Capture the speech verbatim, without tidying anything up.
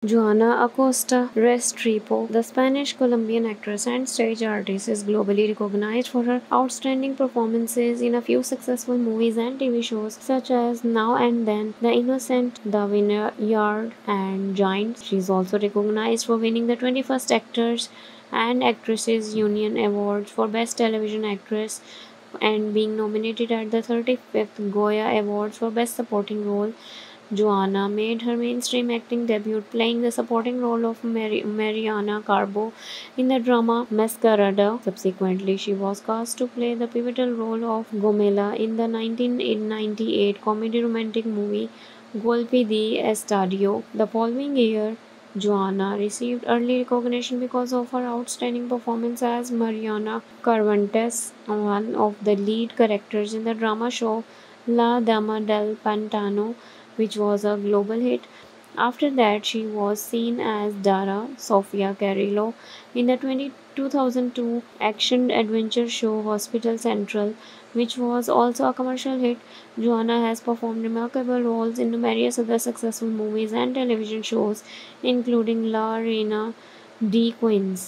Joana Acosta Restrepo, the Spanish Colombian actress and stage artist, is globally recognized for her outstanding performances in a few successful movies and T V shows such as Now and Then, The Innocent, The Vineyard, and Giants. She is also recognized for winning the twenty-first Actors and Actresses Union Awards for Best Television Actress and being nominated at the thirty-fifth Goya Awards for Best Supporting Role. Joanna made her mainstream acting debut playing the supporting role of Mari- Mariana Carbo in the drama Masquerada. Subsequently, she was cast to play the pivotal role of Gomela in the nineteen ninety-eight comedy romantic movie Golpe de Estadio. The following year, Joanna received early recognition because of her outstanding performance as Mariana Cervantes, one of the lead characters in the drama show La Dama del Pantano, which was a global hit. After that, she was seen as Dara Sofia Carrillo in the twenty two thousand two action adventure show Hospital Central, which was also a commercial hit. Joanna has performed remarkable roles in numerous other successful movies and television shows, including La Reina de Queens.